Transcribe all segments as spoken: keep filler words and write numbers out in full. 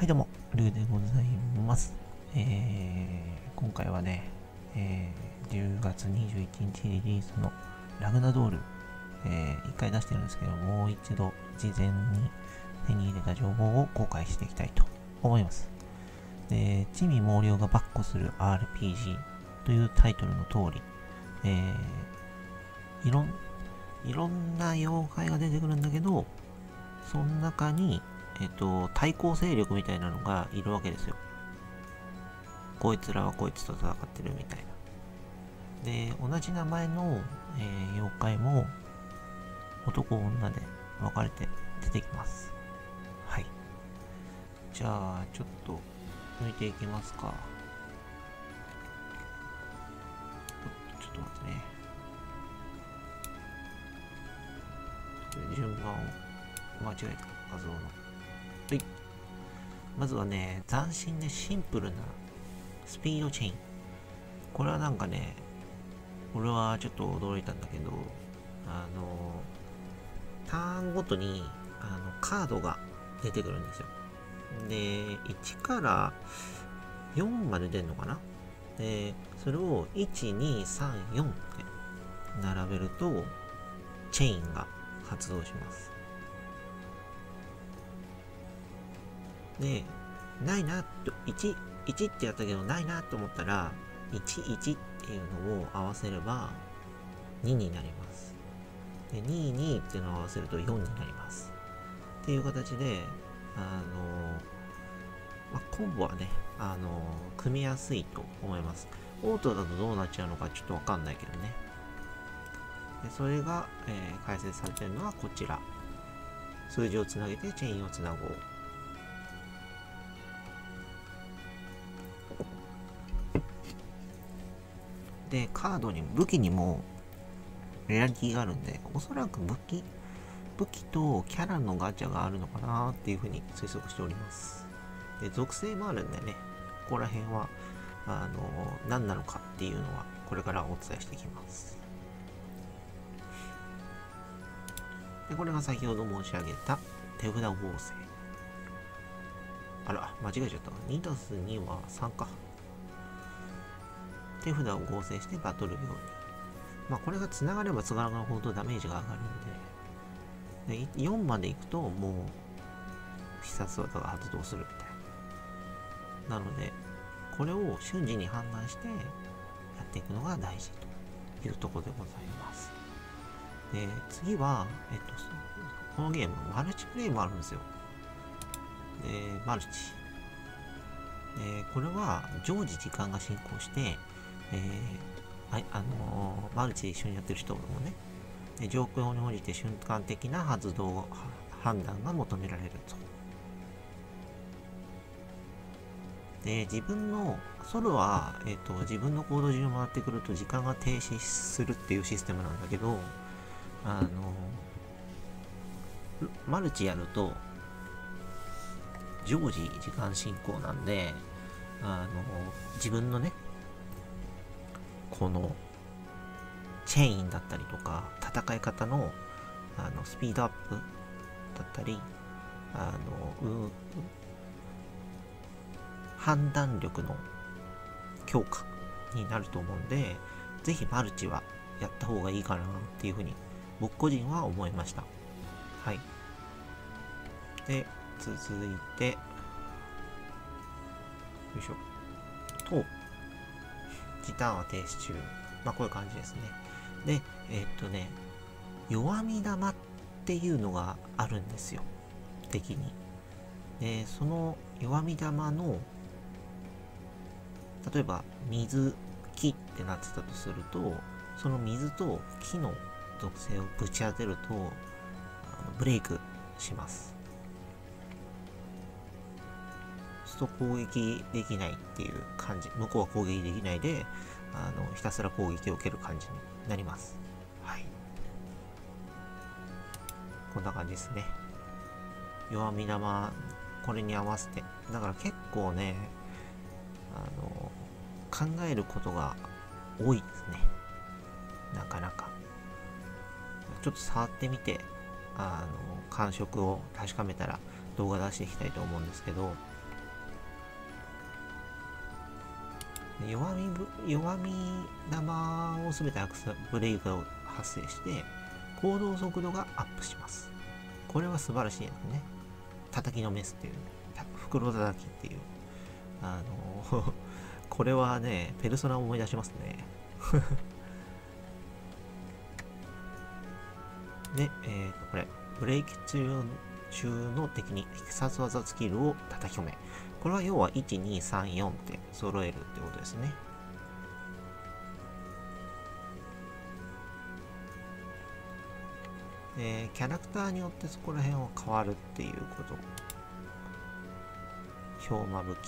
はいどうも、ルーでございます。えー、今回はね、えー、じゅうがつにじゅういちにちリリースのラグナドール、えー、いっかい出してるんですけど、もう一度事前に手に入れた情報を公開していきたいと思います。で、地味猛量が跋扈する アールピージー というタイトルの通り、えー、いろん、いろんな妖怪が出てくるんだけど、その中にえっと、対抗勢力みたいなのがいるわけですよ。こいつらはこいつと戦ってるみたいな。で、同じ名前の、えー、妖怪も男女で分かれて出てきます。はい。じゃあ、ちょっと抜いていきますか。ちょっと待ってね。順番を間違えた画像の。はい。まずはね、斬新でシンプルなスピードチェイン。これはなんかね、俺はちょっと驚いたんだけど、あの、ターンごとにあのカードが出てくるんですよ。で、いちからよんまで出るのかな。で、それをいち、に、さん、よんって並べると、チェインが発動します。で、ないなと、いち、いちってやったけどないなと思ったら、いち、いちっていうのを合わせればにになります。で、に、にっていうのを合わせるとよんになります。っていう形で、あの、まあ、コンボはね、あの、組みやすいと思います。オートだとどうなっちゃうのかちょっとわかんないけどね。で、それが、えー、解説されているのはこちら。数字をつなげてチェーンをつなごう。で、カードに、武器にもレアリティがあるんで、おそらく武器、武器とキャラのガチャがあるのかなっていうふうに推測しております。で、属性もあるんでね、ここら辺は、あの、何なのかっていうのは、これからお伝えしていきます。で、これが先ほど申し上げた手札合成。あら、間違えちゃった。にたすにはさんか。手札を合成してバトル用に。まあ、これが繋がれば繋がるほどダメージが上がるんで、でよんまでいくともう必殺技が発動するみたいな。なので、これを瞬時に判断してやっていくのが大事というところでございます。で、次は、えっと、このゲーム、マルチプレイもあるんですよ。で、マルチ。で、これは常時時間が進行して、えー、はい、あのー、マルチで一緒にやってる人もね、で状況に応じて瞬間的な発動、判断が求められると。で、自分の、ソロは、えっと、自分の行動順を回ってくると時間が停止するっていうシステムなんだけど、あの、マルチやると、常時時間進行なんで、あの、自分のね、この、チェインだったりとか、戦い方の、あの、スピードアップだったり、あの、う、判断力の強化になると思うんで、ぜひマルチはやった方がいいかなっていうふうに僕個人は思いました。はい。で、続いて、よいしょ。と、時短は停止中。まあこういう感じですね。で、えー、っとね、弱み玉っていうのがあるんですよ。敵に。で、その弱み玉の例えば水、木ってなってたとすると、その水と木の属性をぶち当てるとブレイクします。そうすると攻撃できないっていう感じ、向こうは攻撃できないであのひたすら攻撃を受ける感じになります。はい、こんな感じですね。弱み玉、これに合わせて、だから結構ね、あの考えることが多いですね。なかなかちょっと触ってみて、あの感触を確かめたら動画出していきたいと思うんですけど、 弱みぶ、弱み玉をすべてアクセブレイクが発生して、行動速度がアップします。これは素晴らしいですね。叩きのメスっていう、袋叩きっていう。あの、これはね、ペルソナを思い出しますね。で、えーと、これ、ブレイキ中の敵に必殺技スキルを叩き込め。これは要はいち、に、さん、よんって揃えるってことですね。えー、キャラクターによってそこら辺は変わるっていうこと。氷魔武器。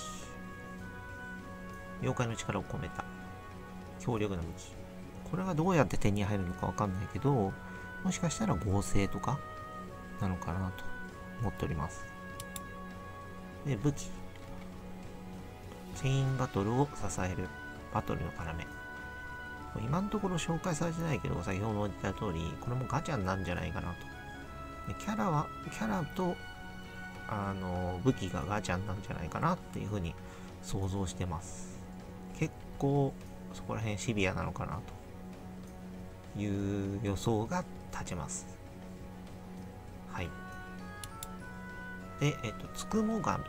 妖怪の力を込めた強力な武器。これがどうやって手に入るのかわかんないけど、もしかしたら合成とかなのかなと思っております。で、武器。チェインバトルを支えるバトルの要。今のところ紹介されてないけど、先ほど言った通り、これもガチャになるんじゃないかなと。でキャラは、キャラと、あの、武器がガチャになるんじゃないかなっていうふうに想像してます。結構、そこら辺シビアなのかなという予想が立ちます。はい。で、えっと、つくも神。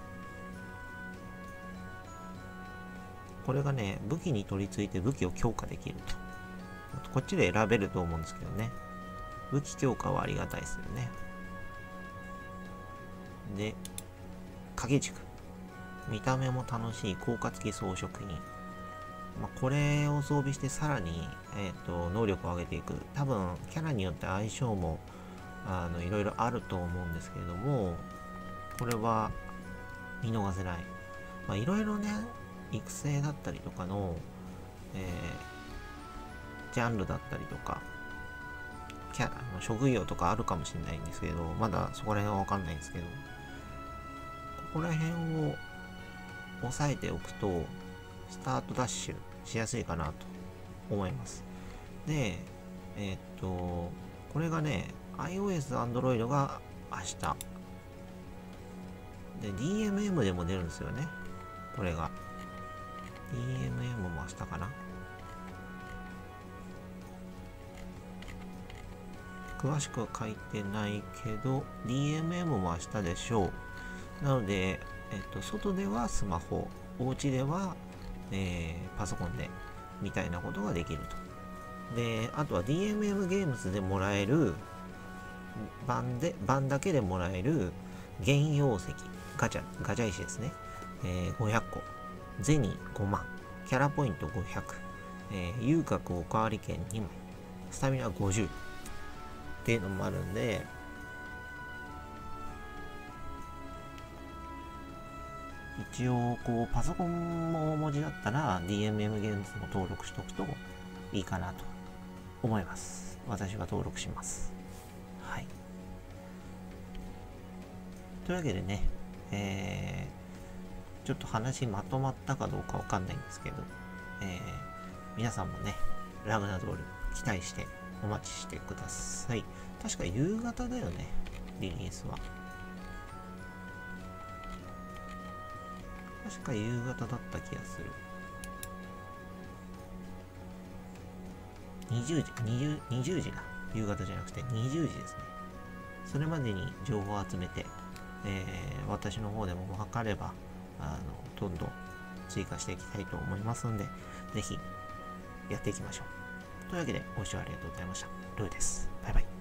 これがね、武器に取り付いて武器を強化できると。こっちで選べると思うんですけどね。武器強化はありがたいですよね。で、影軸。見た目も楽しい効果付き装飾品。まあ、これを装備してさらに、えっと、能力を上げていく。多分、キャラによって相性も、あの、いろいろあると思うんですけれども、これは見逃せない。まあ、いろいろね、育成だったりとかの、えー、ジャンルだったりとか、キャラの職業とかあるかもしれないんですけど、まだそこら辺はわかんないんですけど、ここら辺を押さえておくと、スタートダッシュしやすいかなと思います。で、えー、っと、これがね、iOS、Android が明日。で、ディーエムエム でも出るんですよね。これが。ディーエムエム も明日かな。詳しくは書いてないけど、ディーエムエム も明日でしょう。なので、えっと、外ではスマホ、お家では、えー、パソコンで、みたいなことができると。で、あとは ディーエムエム ゲームズでもらえる、版で、版だけでもらえる原溶石、ガチャ、ガチャ石ですね。えー、ごひゃっこ。銭ごまん、キャラポイントごひゃく、えー、遊郭おかわり券にまい、スタミナごじゅうっていうのもあるんで、一応こうパソコンも大文字だったら ディーエムエム ゲームズも登録しとくといいかなと思います。私は登録します。はい。というわけでね、えーちょっと話まとまったかどうかわかんないんですけど、えー、皆さんもね、ラグナドール期待してお待ちしてください。確か夕方だよね、リリースは。確か夕方だった気がする。にじゅうじ、にじゅう、にじゅうじだ。夕方じゃなくてにじゅうじですね。それまでに情報を集めて、えー、私の方でも分かれば、あの、どんどん追加していきたいと思いますので、ぜひやっていきましょう。というわけで、ご視聴ありがとうございました。ルーです。バイバイ。